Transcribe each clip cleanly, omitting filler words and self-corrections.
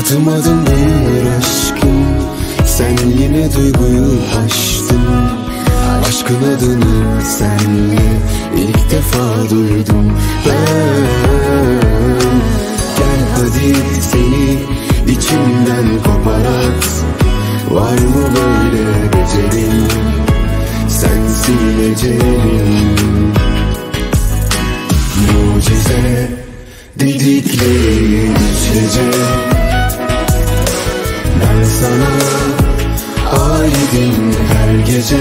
Adım adım büyür aşkım, sen yine duyguyu aştın. Aşkın adını senle ilk defa duydum ben. Gel hadi seni içimden koparat. Var mı böyle becerin, sensin ecelim. Mucize dedikleri gece, ben sana aidim her gece.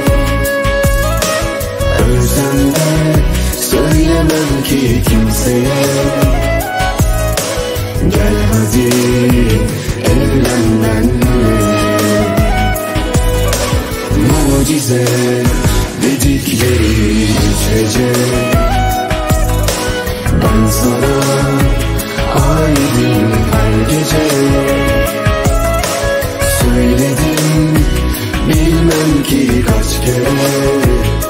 Ölsem de söylemem ki kimseye. Gel hadi evlen benimle. Mucize dedikleri gece, ben sana aidim her gece. Söyledim bilmem ki kaç kere.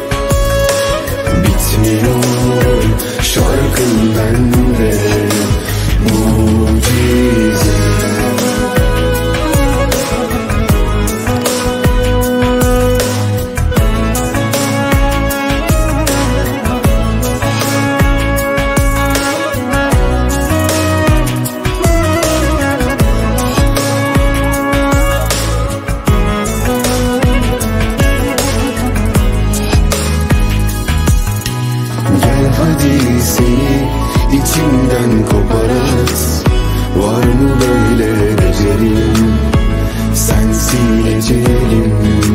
Bitmiyor şarkın bende. Mucize. Hadi seni içimden koparat. Var mı böyle becerim, sensin ecelim.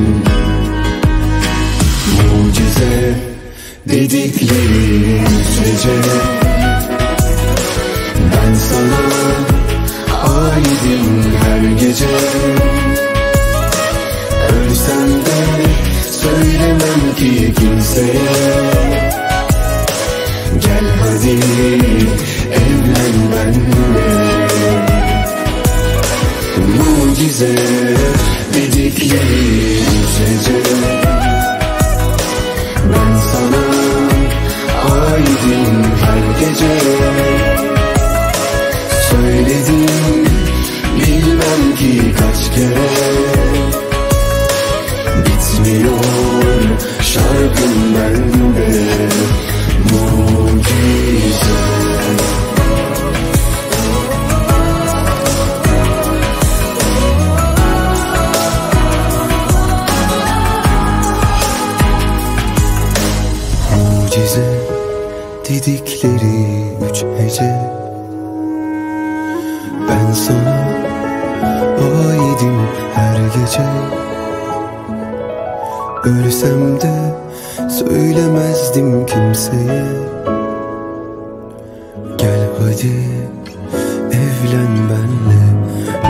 Mucize dedikleri gece, ben sana aidim her gece. Ölsem de söylemem ki kimseye. Gel hadi evlen benimle. Mucize dedikleri gece, ben sana aidim her gece. Söyledim bilmem ki kaç kere. Bitmiyor şarkım bende. Mucize. Mucize dedikleri üç hece, ben sana aidim her gece. Ölsem de söylemezdim kimseye. Gel hadi evlen benimle.